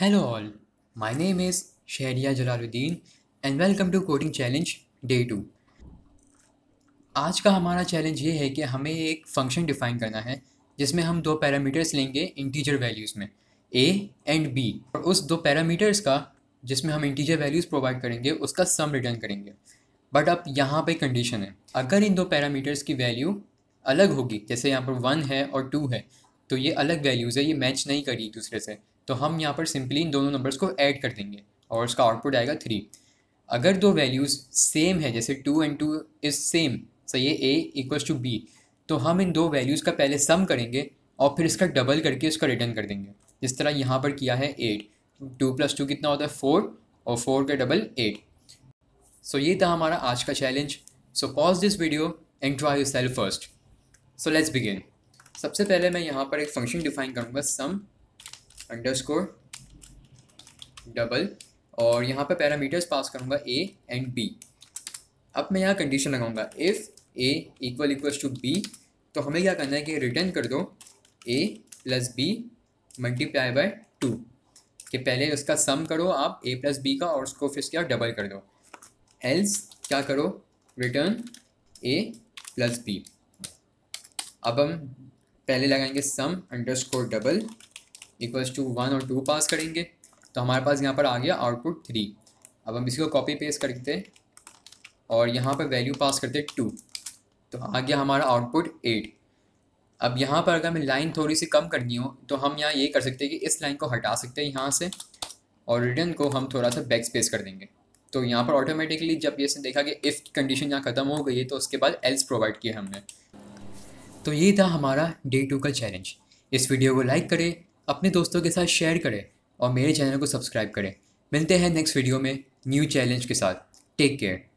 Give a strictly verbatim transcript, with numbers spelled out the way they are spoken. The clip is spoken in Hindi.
Hello all, my name is Shaharyar Jalaluddin and welcome to Coding Challenge Day two. आज का हमारा चैलेंज ये है कि हमें एक फंक्शन डिफाइन करना है जिसमें हम दो पैरामीटर्स लेंगे इंटीजर वैल्यूज़ में a एंड b, और उस दो पैरामीटर्स का जिसमें हम इंटीजर वैल्यूज़ प्रोवाइड करेंगे उसका सम रिटर्न करेंगे। बट अब यहाँ पे कंडीशन है, अगर इन दो पैरामीटर्स की वैल्यू अलग होगी, जैसे यहाँ पर वन है और टू है, तो ये अलग वैल्यूज़ है, ये मैच नहीं करी एक दूसरे से, तो हम यहाँ पर सिंपली इन दोनों नंबर्स को ऐड कर देंगे और उसका आउटपुट आएगा थ्री। अगर दो वैल्यूज़ सेम है, जैसे two and two is same, सही है, ए इक्वल्स टू बी, तो हम इन दो वैल्यूज़ का पहले सम करेंगे और फिर इसका डबल करके उसका रिटर्न कर देंगे, जिस तरह यहाँ पर किया है एट। टू प्लस टू कितना होता है, फोर, और फोर का डबल एट। सो ये था हमारा आज का challenge. So pause this video and try yourself first. So let's begin. सबसे पहले मैं यहाँ पर एक फंक्शन डिफाइन करूँगा, सम अंडरस्कोर डबल, और यहाँ पर पैरामीटर्स पास करूँगा ए एंड बी। अब मैं यहाँ कंडीशन लगाऊंगा, if A equal equals to B, तो हमें क्या करना है कि रिटर्न कर दो A plus B multiply by two, कि पहले उसका सम करो आप ए प्लस बी का और उसको फिर क्या डबल कर दो। एल्स क्या करो, रिटर्न ए प्लस बी। अब हम पहले लगाएंगे sum underscore double equals to one और टू पास करेंगे, तो हमारे पास यहाँ पर आ गया आउटपुट थ्री। अब हम इसको कॉपी पेस्ट करते और यहाँ पर वैल्यू पास करते टू, तो आ गया हमारा आउटपुट एट। अब यहाँ पर अगर मैं लाइन थोड़ी सी कम करनी हो तो हम यहाँ ये कर सकते हैं कि इस लाइन को हटा सकते हैं यहाँ से, और रिटर्न को हम थोड़ा सा बैक स्पेस कर देंगे। तो यहाँ पर ऑटोमेटिकली जब ये से देखा कि इफ़ कंडीशन यहाँ ख़त्म हो गई है, तो उसके बाद एल्स प्रोवाइड किया हमने। तो ये था हमारा डे टू का चैलेंज। इस वीडियो को लाइक करें, अपने दोस्तों के साथ शेयर करें और मेरे चैनल को सब्सक्राइब करें। मिलते हैं नेक्स्ट वीडियो में न्यू चैलेंज के साथ। Take care.